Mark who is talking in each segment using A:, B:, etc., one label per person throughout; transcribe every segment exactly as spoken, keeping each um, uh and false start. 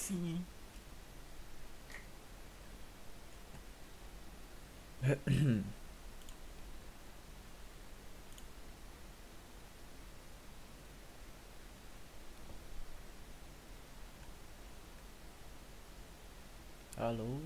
A: Sim.
B: Alô?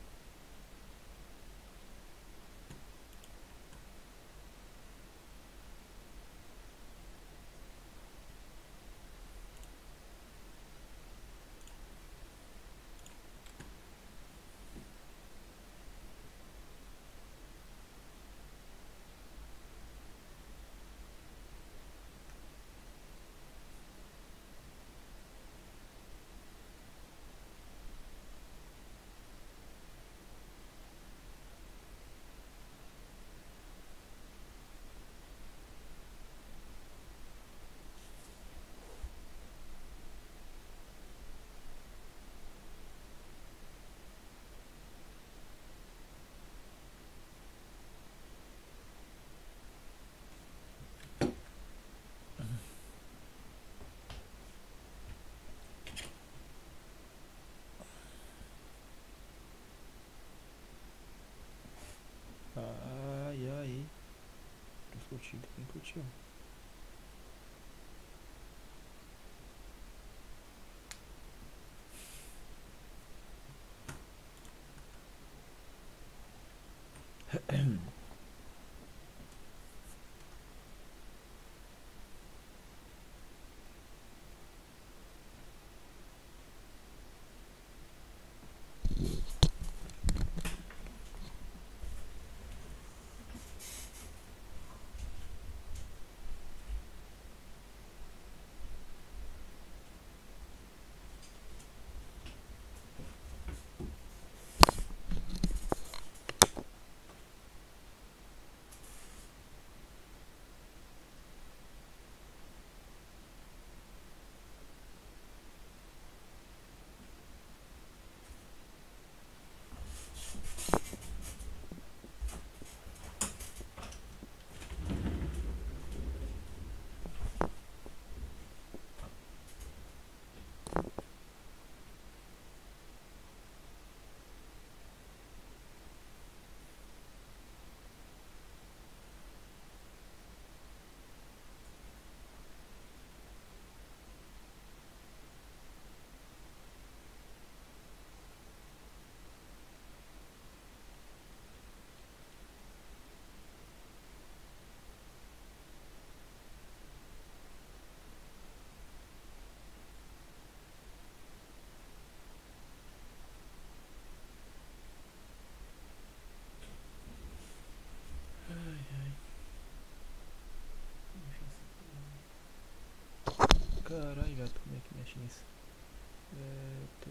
B: Ai, ai. Tô curtindo, quem curtiu? Caralho, gato, como é que mexe nisso? É, tô...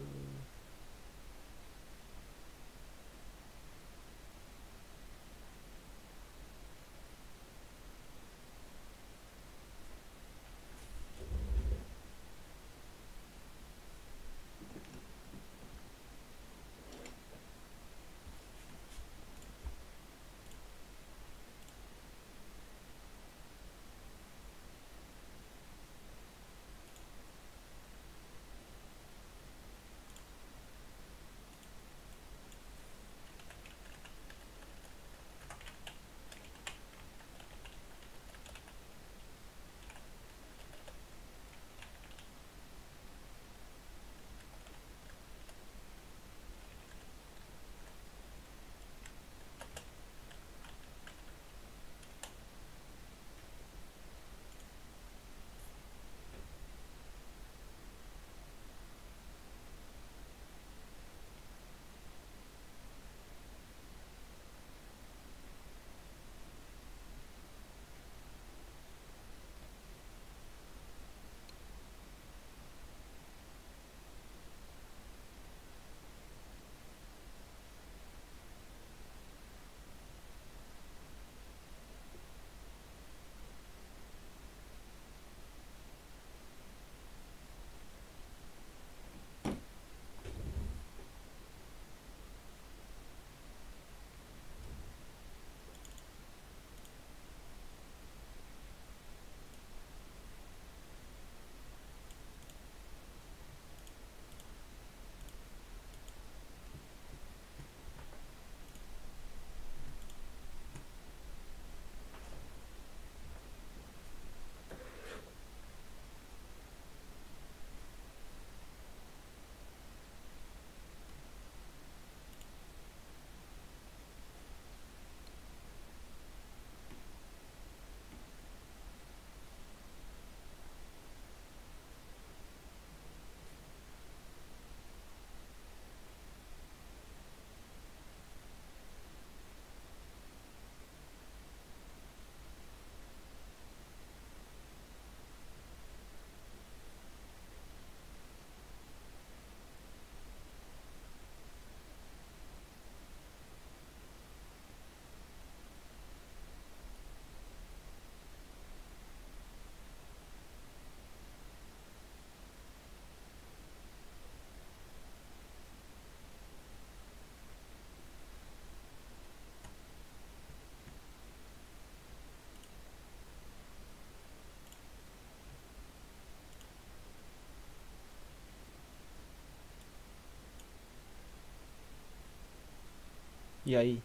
B: E aí?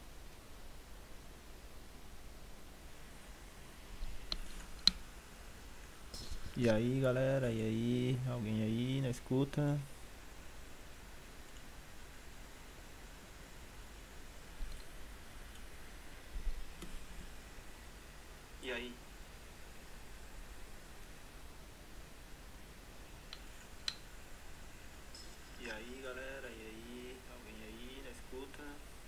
B: E aí, galera? E aí? Alguém aí na escuta? E aí? E aí, galera? E aí? Alguém aí na escuta?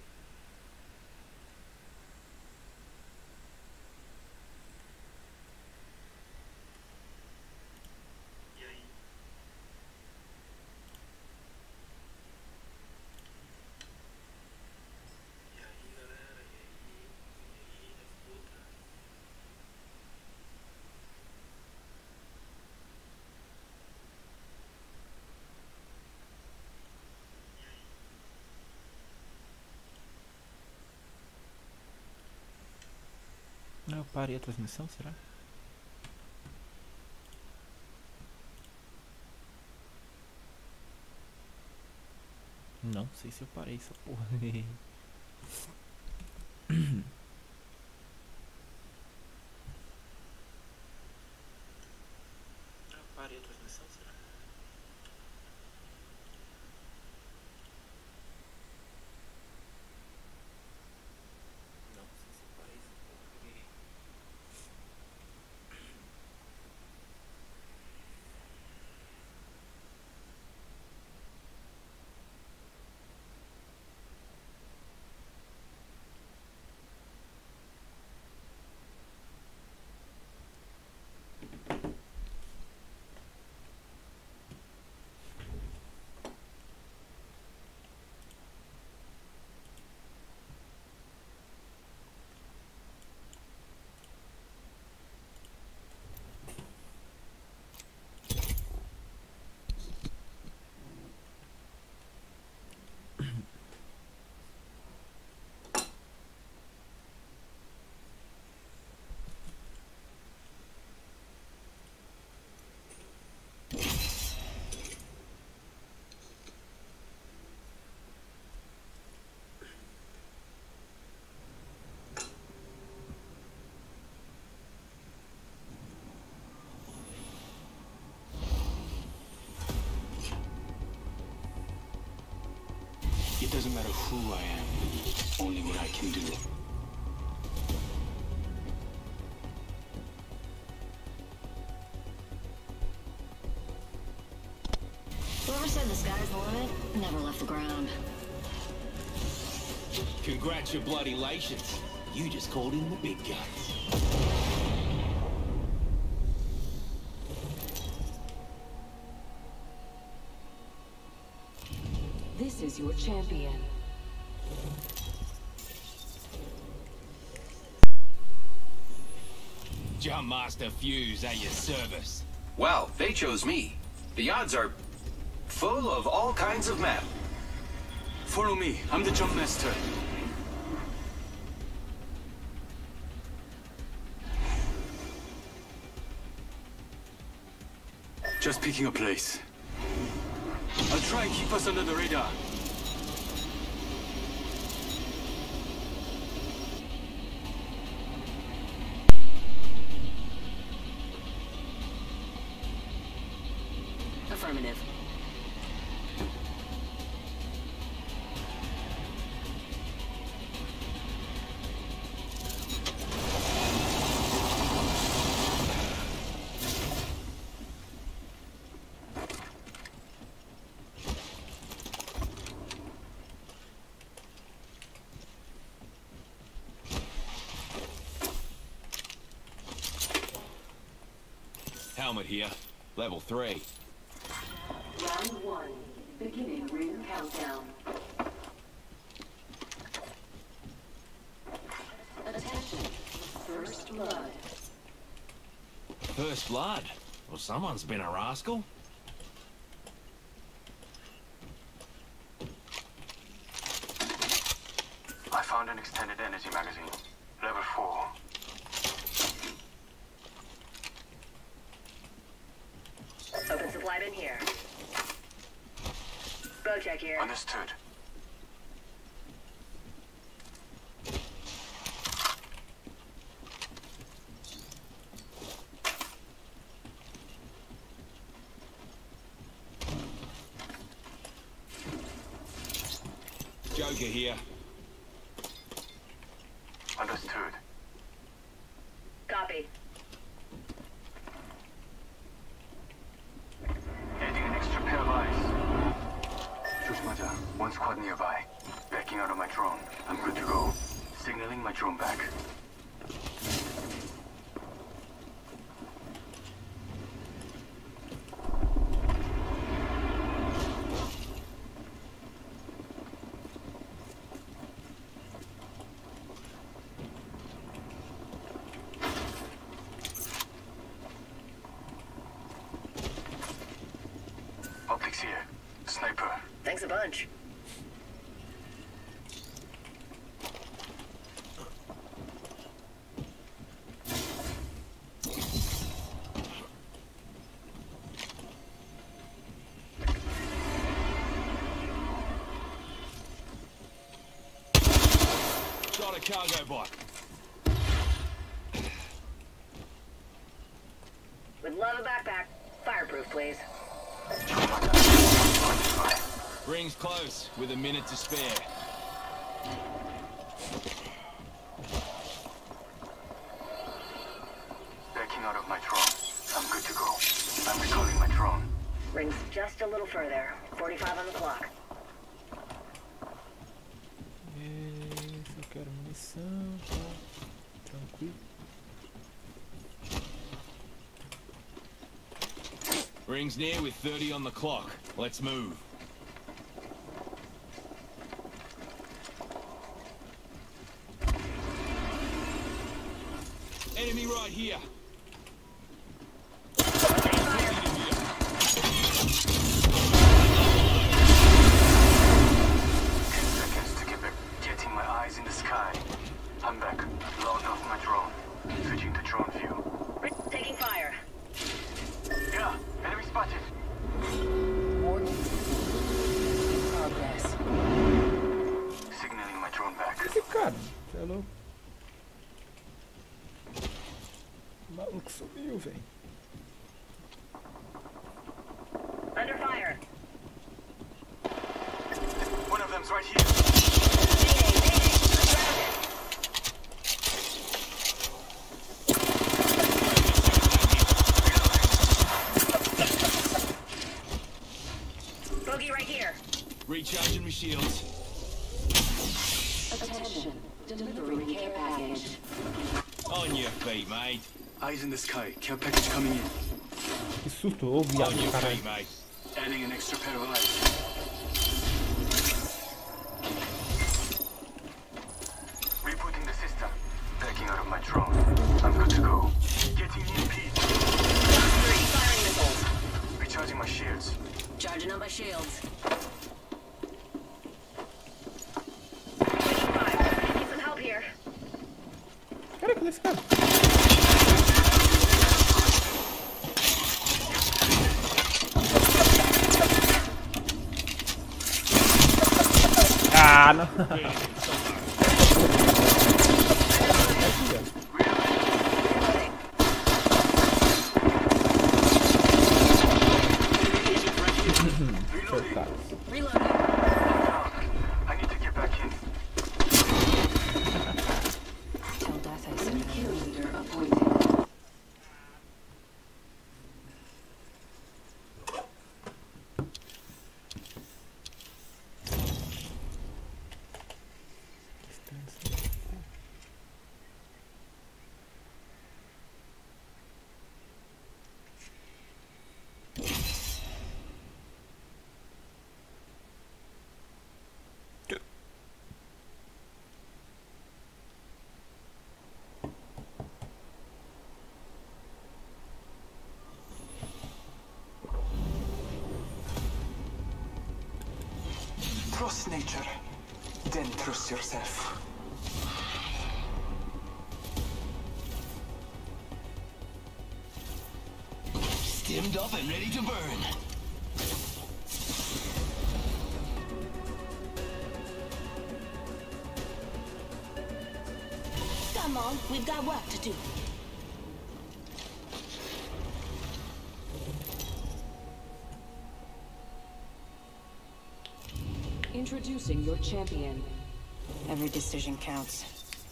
B: E aí? E aí, galera? E aí? Alguém aí na escuta? Não, eu parei a transmissão, será? Não sei se eu parei essa porra. Eu parei a transmissão, será? Não sei se eu parei essa porra.
A: It doesn't matter who I am, only what I can do.
C: Whoever said the sky's the limit never left the ground.
A: Congratulations. You just called in the big guns.
D: This is your champion.
A: Jumpmaster Fuse at your service.
E: Well, they chose me. The odds are full of all kinds of map.
F: Follow me. I'm the jump master. Just picking a place. I'll try and keep us under the radar.
C: Affirmative.
A: Helmet here. Level three.
D: Round one. Beginning ring countdown. Attention. First blood.
A: First blood? Well, someone's been a rascal.
F: I found an extended energy magazine. Level four.
C: Open supply bin here. Bow check here.
F: Understood.
A: Joker here.
F: Understood.
D: Copy.
F: Adding an extra pair of eyes. 조심하자. One squad nearby. Backing out of my drone. I'm good to go. Signaling my drone back. Optics here. Sniper.
D: Thanks a bunch.
A: Got a cargo bot.
D: Would love a backpack. Fireproof, please.
A: Ring's close, with a minute to spare.
F: Backing out of my drone. I'm good to go. I'm recalling my drone.
D: Rings just a little further. forty-five on the clock.
B: E só quero munição, tá? Tranquilo.
A: Ring's near with thirty on the clock. Let's move. Enemy right here.
F: Ten seconds to get back. Getting my eyes in the sky. I'm back. Logged off my drone. Switching to drone view.
D: Taking fire.
F: Yeah, enemy spotted.
D: Progress.
F: Signaling my drone back.
B: Esse cara, você é louco. O maluco sumiu, velho.
D: Under fire.
F: One of them's right here.
D: Mayday, mayday. Surrounded. Bogey right here.
A: Recharging my shields.
D: Attention. Delivering care package.
A: On your feet, mate.
F: Eyes in the sky. Care package coming in.
B: Que susto, ô
A: On
B: viado,
A: your
B: caralho.
A: feet, mate.
F: Adding an extra pair of eyes. Rebooting the system. Backing out of my drone. I'm good to go. Getting E M P.
D: Three firing missiles.
F: Recharging my shields.
C: Charging up my shields.
D: Taking fire. Need some help here.
B: Cara, cadê esse cara? Ah, não. Coitado.
C: Reloading.
F: I need to get back in.
C: Tell Death I said
D: New
C: hello.
D: kill leader appointed.
G: Trust nature, then trust yourself.
A: Stimmed up and ready to burn.
C: Come on, we've got work to do.
H: Introducing your champion.
C: Every decision counts.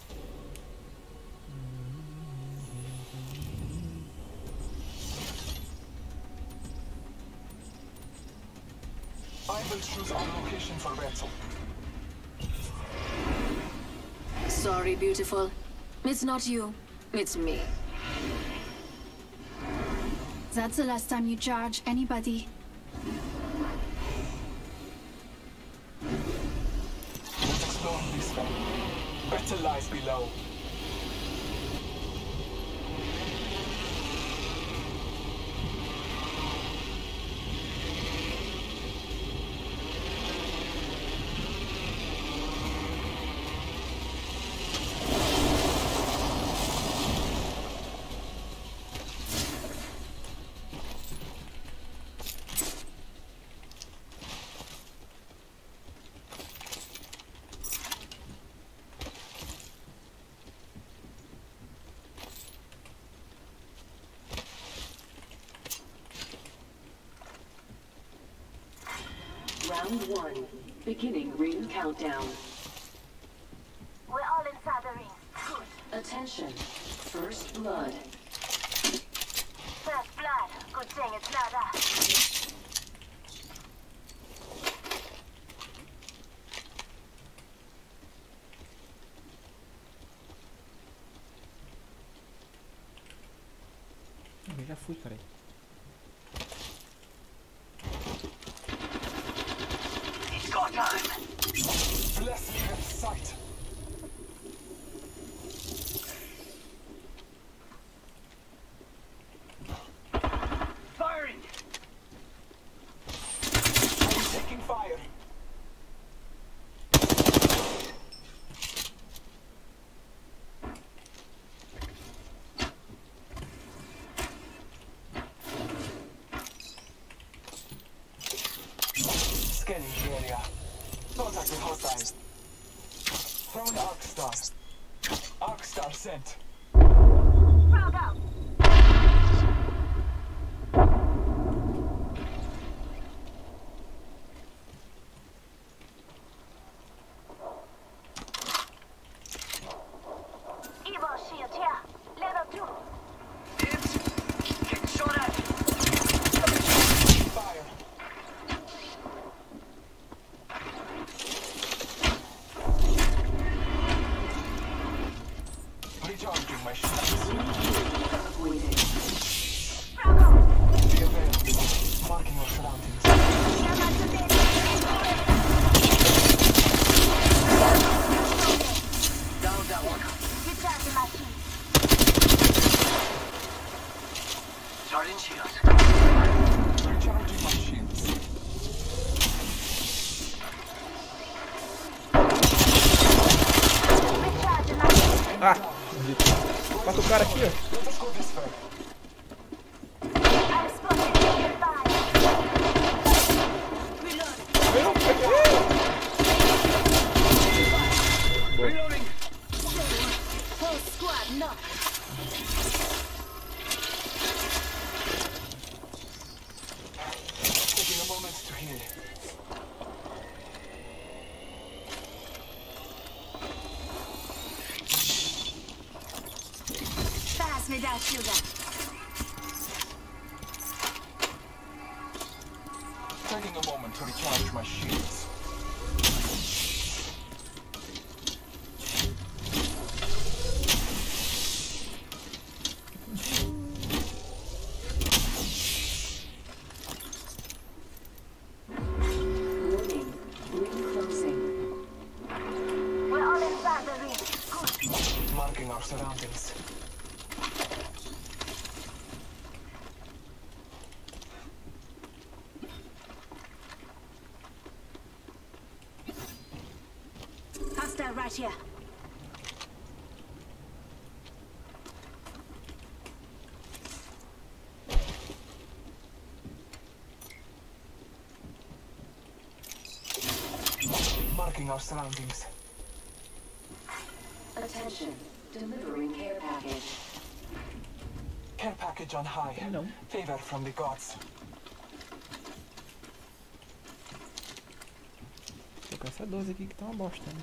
G: I will choose our location for battle.
I: Sorry, beautiful. It's not you. It's me.
J: That's the last time you charge anybody.
G: Let's explore this way. Better lies below.
H: Round one. Beginning ring countdown.
D: We're all inside the ring. Good.
H: Attention. First blood.
D: First blood. Good thing it's not us.
B: Eu já fui, cara.
F: It's go time.
G: Bless me with sight.
F: Firing.
G: I'm taking fire. Scanning the area. Contact with hostiles. Throwing Arc Star. Arc Star sent.
D: Frog out. Evo shield here. Level two.
F: Get shot at.
G: Fire. Recharging my shields.
H: Avoided.
D: Frog out.
G: Be available. Marking our surroundings.
F: Down that one.
D: Recharging my shield.
F: Charging shield.
G: Recharging my shields.
D: Recharging my shield.
B: Ah! Mata o cara aqui, ó.
G: Let us go this way.
D: I'm spotted. Goodbye. Reload.
B: Meu, peguei!
F: Reloading.
D: Whole squad, no.
G: Taking a moment to heal.
D: Pass me that sugar.
G: Taking a moment to recharge my shields.
H: Warning. Ring closing.
D: We're all inside the ring. Good.
G: Marking our surroundings.
D: Hostile right here.
G: Marking our surroundings.
H: Attention. Delivering care package.
G: Care package on high.
B: Não.
G: Favor from the gods.
B: trocar essa doze aqui que tá uma bosta, né?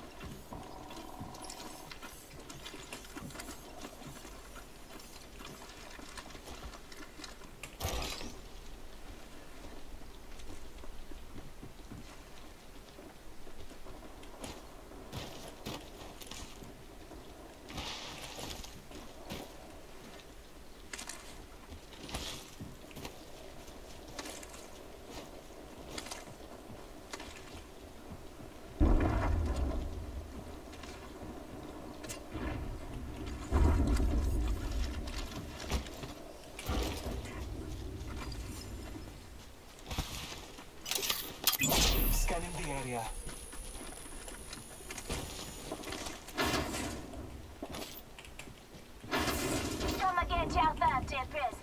G: Scanning the area.
D: Come again, ciao, fam, dear press.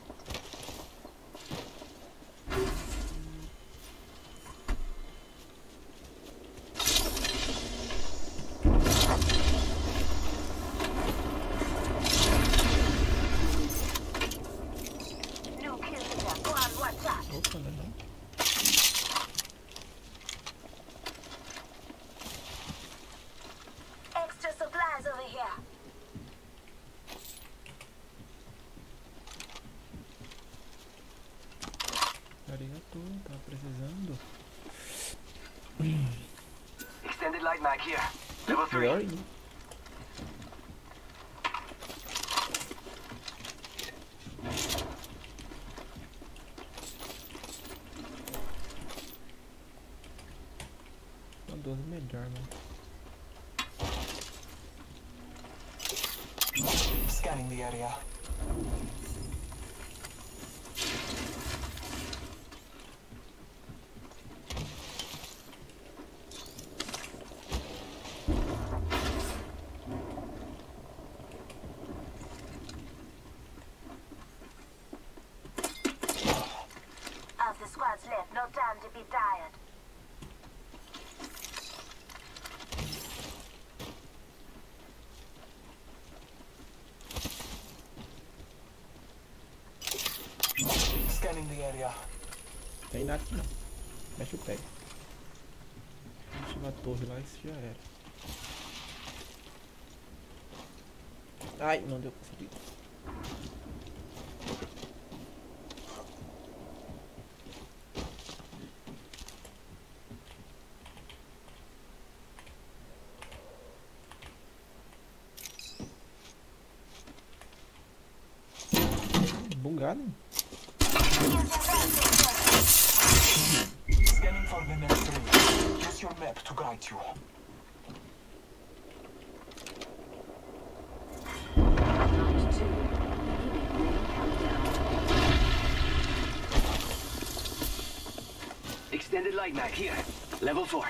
D: New kill leader, go on, what's up?
B: Opa, né? Não.
D: Extra supplies over here.
B: Arigato, tava precisando.
F: Extended light mag here. Level three.
B: Pior ainda. Uma doze melhor, mano.
G: Scanning the area.
D: Half the squad's left, no time to be tired.
G: Scanning the area.
B: Tem nada aqui não. Mexe o pé. Deixa a torre lá, isso já era. Ai, não deu pra subir. Bugado, hein?
G: Scanning for the next ring. Use your map to guide you.
H: Round two. Beginning ring countdown.
F: Extended light mag here. Level four.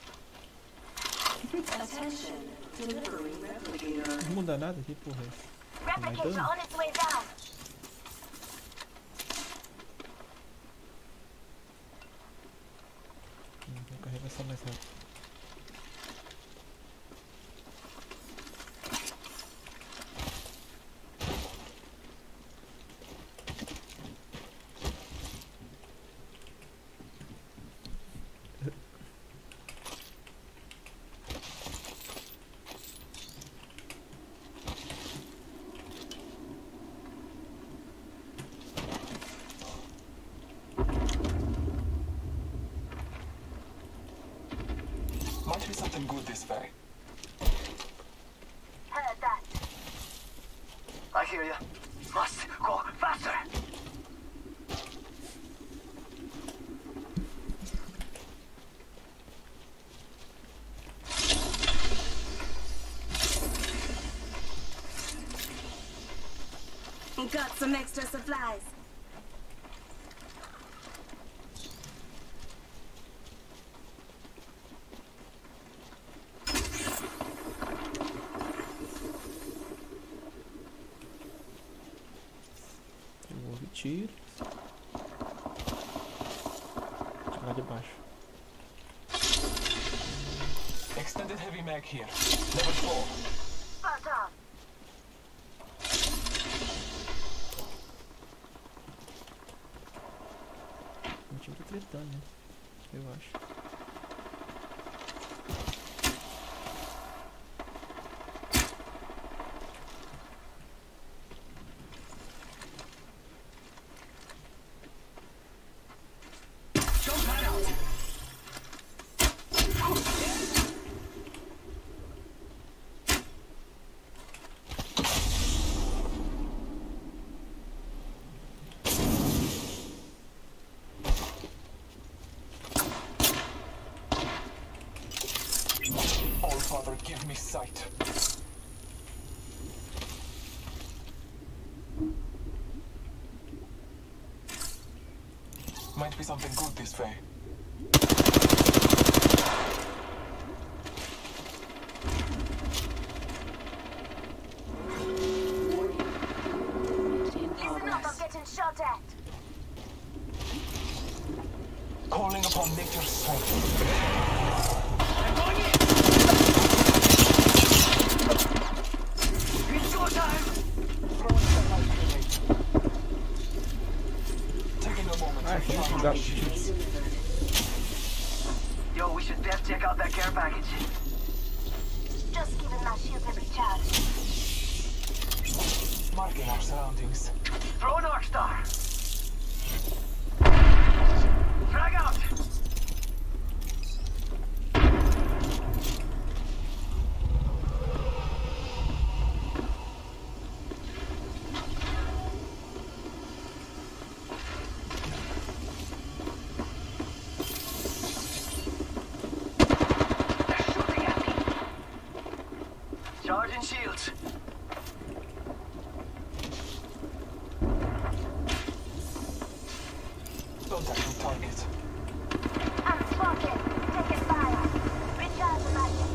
H: Attention. Delivering replicator.
B: Não muda nada aqui, porra.
D: Replicator on its way down.
B: Hum, vou carregar só mais rápido.
G: Might be something good this way.
D: Heard that.
F: I hear you. Must go faster.
D: Got some extra supplies.
B: Houve tiro. Lá de baixo.
G: Extended heavy mag here. Level four.
D: Spot on.
B: O time tá tretando, né? Eu acho.
G: Might be something good this way.
H: Getting shot at.
G: Calling upon nature's strength. It's your time! Throwing some light grenade. Taking a moment.
B: Ah, sim, lugar do Chiefs.
F: Yo, we should best check out that care package.
H: Just giving my shield a recharge.
G: Marking our surroundings.
F: Throw an arc star. Frag out. They're shooting at me. Charging shields.
G: Contact with target.
H: I'm smoking. Taking fire. Recharge my shield.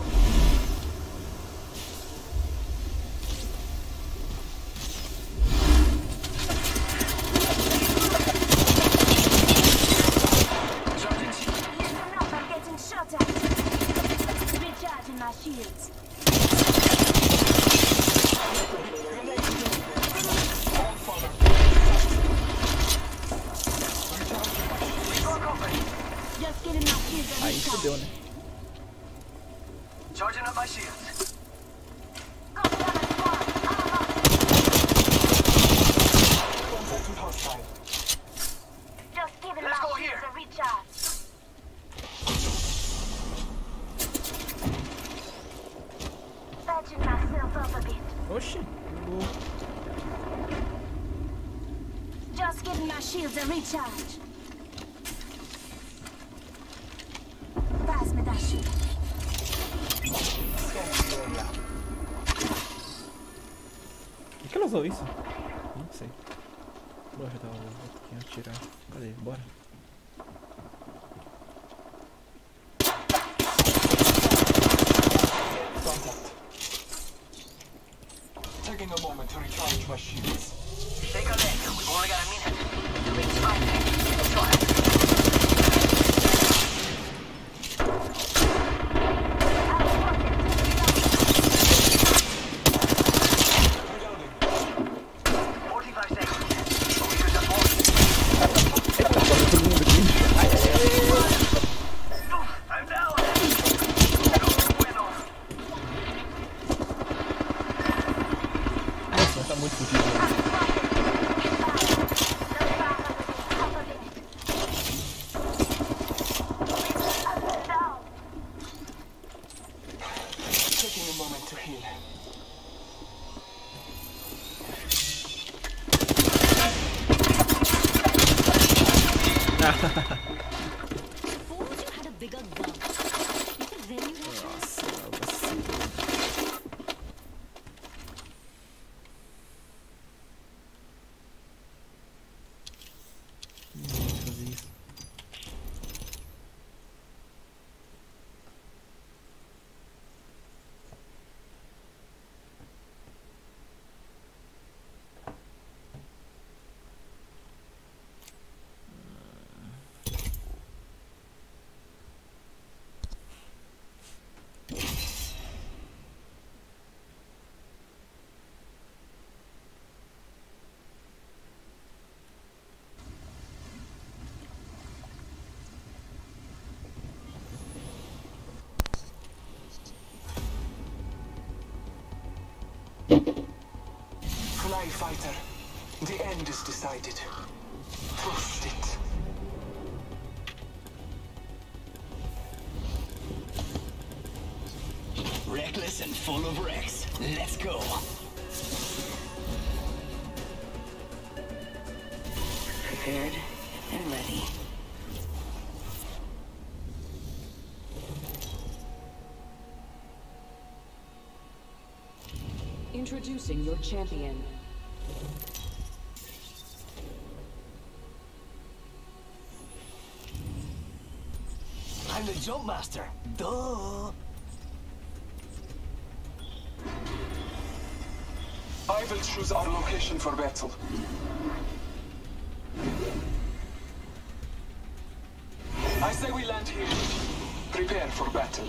H: Listen up, I'm getting shot at. Recharging my shields. Just getting my shields.
B: Aí fodeu, né?
F: Charging up my shields.
H: Got another squad. I'm up.
G: Contact with hostile.
H: Just giving
F: Let's
H: my
F: go
H: shields
F: here.
H: a recharge. Patching myself up a bit.
B: Oxi. O-
H: Just giving my shields a recharge. Pass me that shield.
G: Scanning the area.
B: Por que ela usou isso? Não sei. Bora, já tava um pouquinho atirar. Cadê? Bora.
G: Contact. Taking a moment to recharge my shields.
F: Take a leg. We've only got a minute. Reach my thing. Let's go ahead. Forty-five seconds. We should have more.
B: Eita, bora todo mundo aqui. Ai, ai, ai.
F: Oof, I'm down. No bueno.
B: Nossa, mas tá muito fodido.
G: Taking a moment to heal.
C: Had a bigger gun. You could really
B: Nossa, vacilo. Não vou fazer isso.
G: Fly fighter. The end is decided. Trust it.
A: Reckless and full of wrecks. Let's go.
C: prepared and ready.
H: Introducing your champion.
G: I'm the jump master. Duh.
K: I will choose our location for battle. I say we land here. Prepare for battle.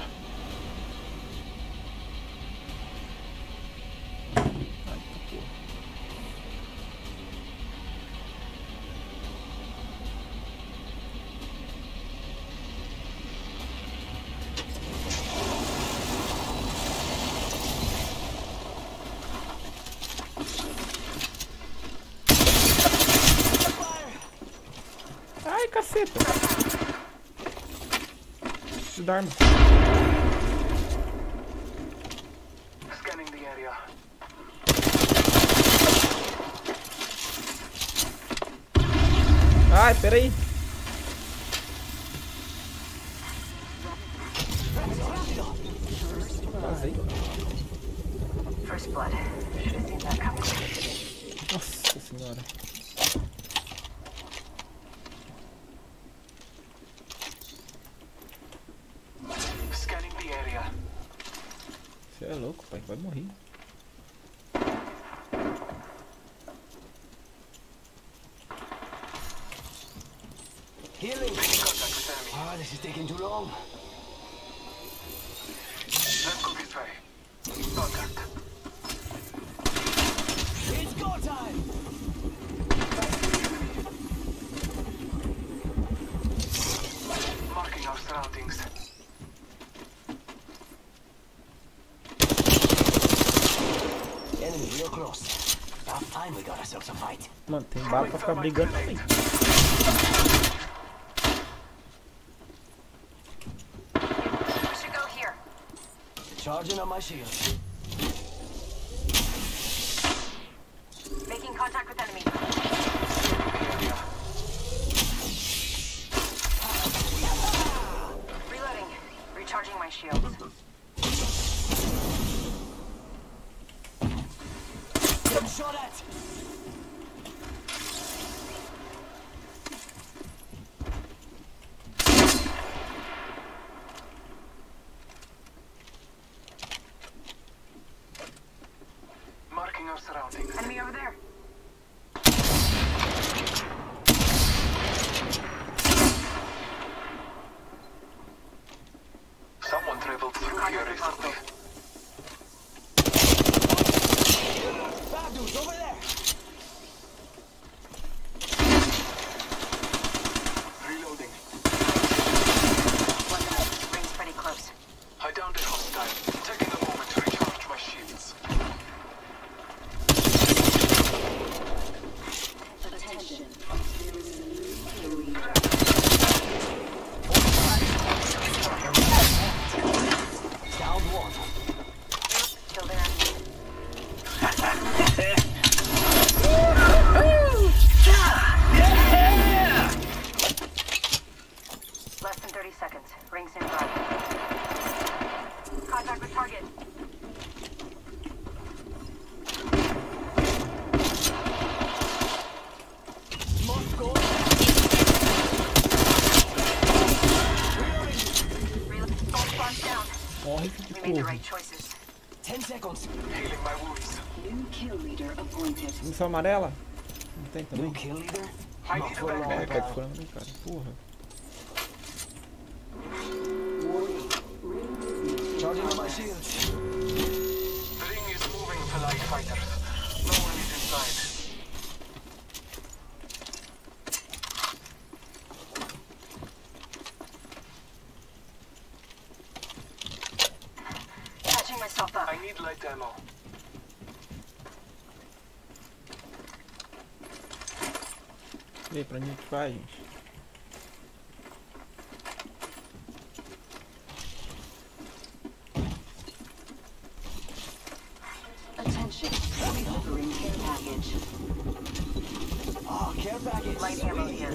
B: Ai, caceta! Preciso da arma.
F: Scanning the area.
B: Ai, peraí. Vazei.
D: First blood. Should have seen that coming.
B: Nossa senhora.
F: Scanning the area.
B: Você é louco, pai. Vai morrer.
G: Healing.
F: Making contact with enemy.
G: Ah, this is taking too long.
F: Let's go this way. Contact.
G: It's go time.
F: Marking our surroundings.
G: Enemy real close. About time we got ourselves a fight.
B: Mano, tem bala pra ficar brigando também.
D: We should go here.
G: Charging on my shield.
D: Making contact with enemy. Reloading. Recharging my shield.
G: Getting shot at.
F: Marking our surroundings.
D: Enemy over there.
F: Someone traveled through here recently.
G: Bad dudes over there.
F: Reloading.
D: One minute. Ring's pretty close.
F: I downed a hostile. Taking a moment to recharge my shields.
C: Attention.
G: Down one.
D: Still there. Less than thirty seconds. Rings nearby. Contact with target.
G: Must go.
D: Reload. All spawns down.
B: Morre, filho de
D: We made the
B: porra.
D: right choices.
G: Ten seconds.
F: Healing my wounds.
C: New kill leader appointed.
B: Missão amarela? Não tem
G: New
B: também?
G: kill leader.
F: I
G: Not
F: need a
G: for long,
B: É, cai de
G: pal.
B: frango, né, cara? Porra.
G: Charging on my shield.
F: The ring is moving for light fighters. No one is inside.
D: Patching myself up.
F: I need light ammo.
B: E aí, pra onde a gente vai, gente?
C: Attention. Delivering care package.
G: Oh, care package.
D: Light ammo here.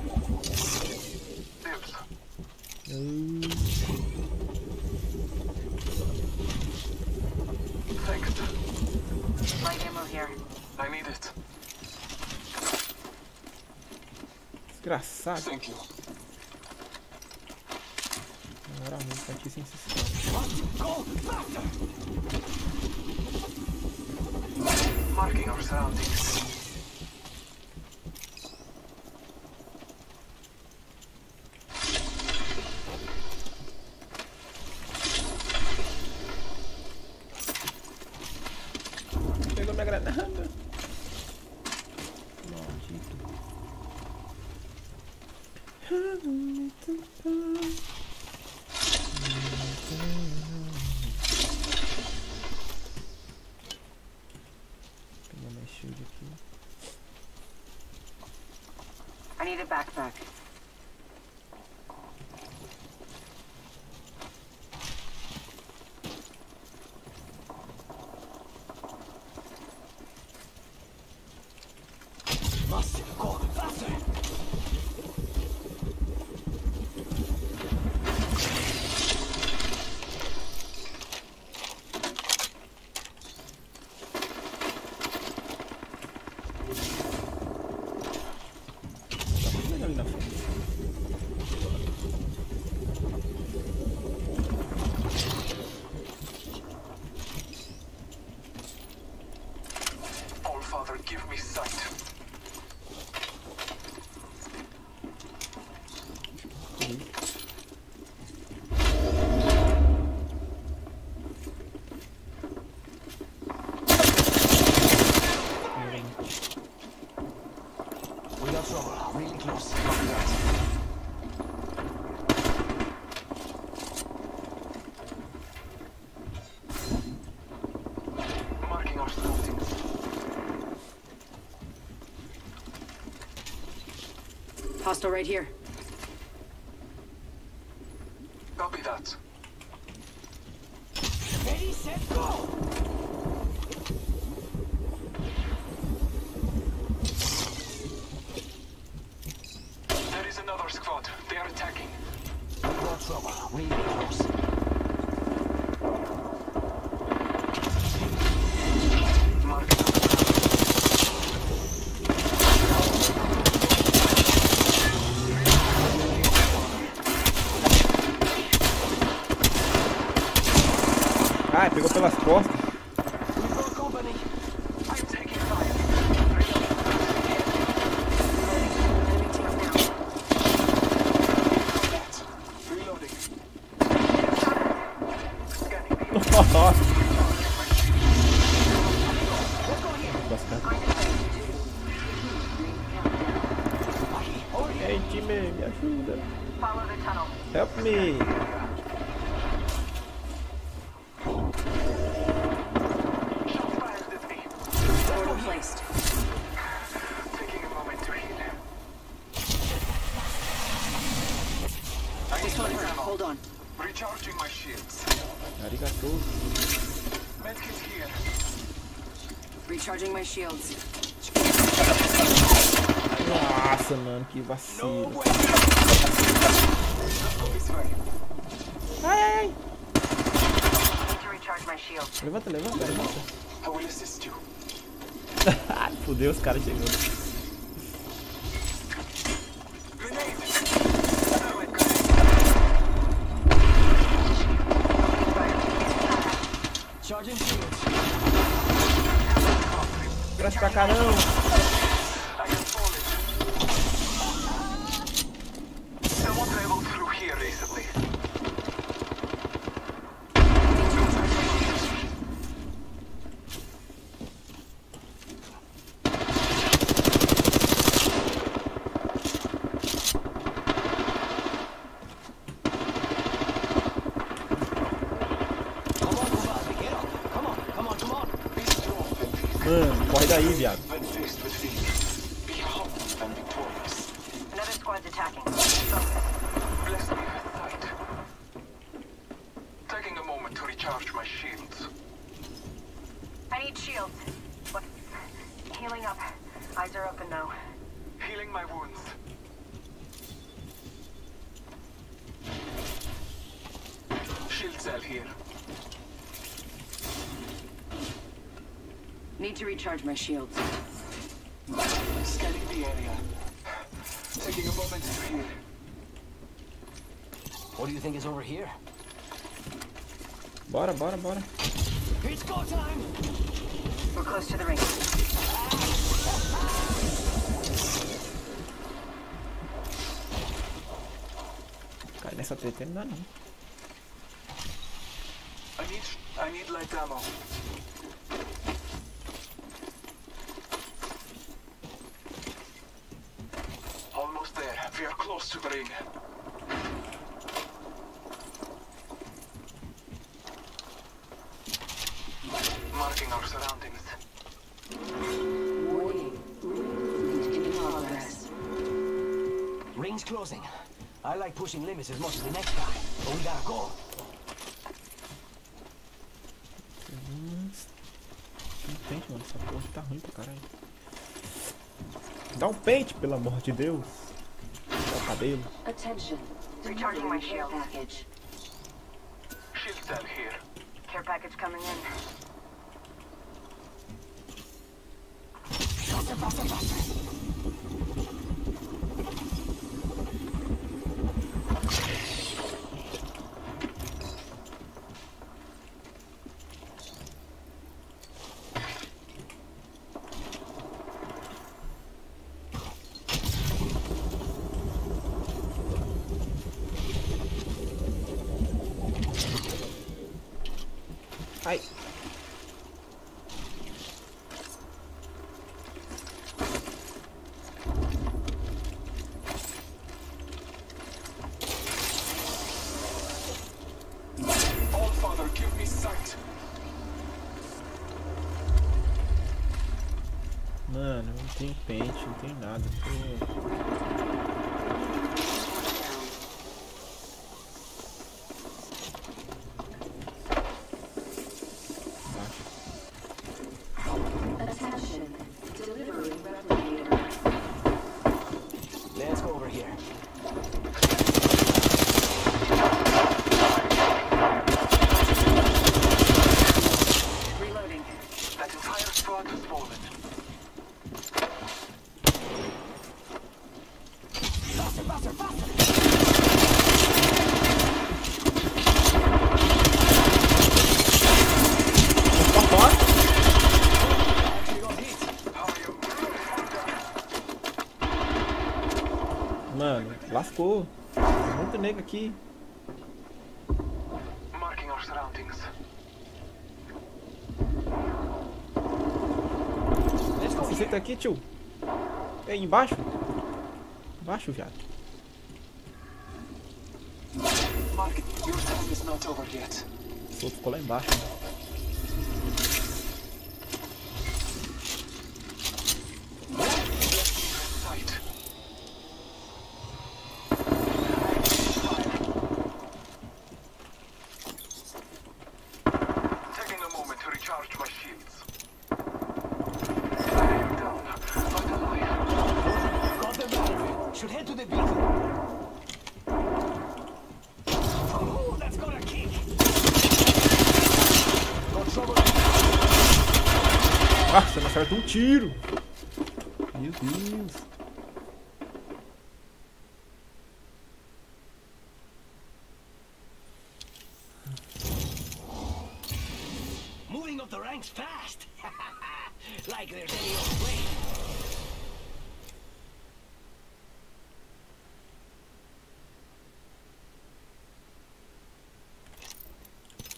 F: Dibs.
B: Hum,
F: Thanks.
D: Light ammo here.
F: I need it.
B: desgraçado.
K: Thank you.
B: Moralmente, tá aqui sem sistema.
G: Marking our surroundings.
B: Pegou minha granada. Maldito. Pegar mais shield aqui.
D: I need a backpack.
B: Ali na frente.
G: All Father, give me sight. We got trouble. Really close. Copy that. Marking our surroundings.
D: Hostile right here.
G: Copy that.
K: Ready, set, go!
G: There is another squad. They are attacking.
K: We got trouble. Really close.
G: Marking our
B: Ai, pegou pelas costas.
G: We've got company. I'm taking fire. Reloading. Scanning the
B: Nossa. Ei, time, me ajuda.
D: Follow the tunnel.
B: Help me.
G: shots fired at me.
D: Order placed.
G: Taking a moment to heal him.
D: This one hurt. Hold on.
G: Recharging my shields.
B: Arigato.
G: Medkit here.
D: Recharging my shields.
B: Nossa, mano, que vacilo.
G: This way.
B: Ai, ai, ai.
D: Need to recharge my shields.
B: Levanta, levanta, levanta.
G: I will assist you.
B: Ai, fudeu, os caras chegando.
G: Grenade.
K: Charging shields.
B: Cresce pra caramba.
G: I have fallen. Someone traveled through here recently.
B: Mano, corre daí, viado.
G: When faced with defeat, be humble and victorious.
D: Another squad's attacking.
G: Bless me with sight. Taking a moment to recharge my shields.
D: I need shields. What? Healing up. Eyes are open now.
G: Healing my wounds. Shield cell here.
D: Need to recharge my shields.
G: Scanning the area. Taking a moment to heal. What do you think is over here?
B: Bora, bora, bora.
G: It's go time.
D: We're close to the ring.
B: Cai nessa treta não dá não.
K: I need, I need light ammo. Almost there. We are close to the ring. Marking our surroundings.
C: Warning. In progress.
G: Ring's closing. I like pushing limits as much as the next guy, but we gotta go.
B: Não pente, mano. Essa porra tá ruim pra caralho. Dá um pente, pelo amor de Deus. Dá o cabelo.
C: Attention.
D: Recharging my shield.
C: Package.
K: Shield cell here.
D: Care package coming in.
G: Faster, faster, faster.
B: Ai.
K: All Father, give me sight.
B: Mano, não tem pente, não tem nada. Pô.
C: Attention. Delivering replicator.
G: Let's go over here.
D: Reloading.
K: That entire squad has fallen.
G: Faster, faster, faster.
B: Mano, lascou. Muito nego aqui.
K: Marking our surroundings.
G: Let's go
B: Você
G: here.
B: tá aqui, tio? Ei, embaixo? Embaixo, viado.
K: Mark, your time is not over yet.
B: O outro ficou lá embaixo.
K: Sight. Taking a moment to recharge my shields. I am down, but alive.
G: Got the battery. Should head to the beacon. Oh, that's got a kick. Got trouble.
B: Nossa, me acertou um tiro. Meu Deus.
G: Moving up the ranks fast. Like there's any other way.